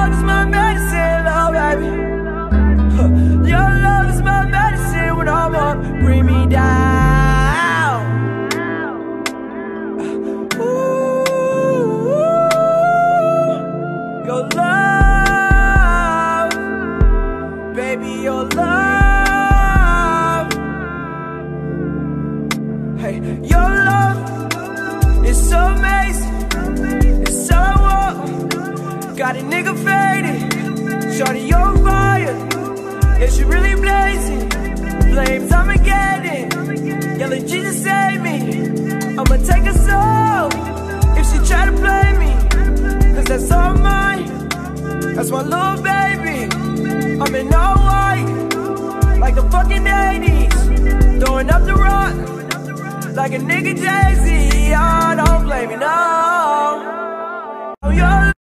love is my medicine, love, baby. Your love is my medicine when I'm up, bring me down. Ooh, your love, baby, your love. Hey, your love is so amazing, it's so warm. Got a nigga faded, shorty on fire. Yeah, she really blazing, flames Armageddon. Yelling, Jesus save me, I'ma take her soul if she try to play me, cause that's all mine, that's my little baby. I'm in all white, like the fucking 80s, throwing up the rock, like a nigga Jay-Z. Oh, don't blame me, no.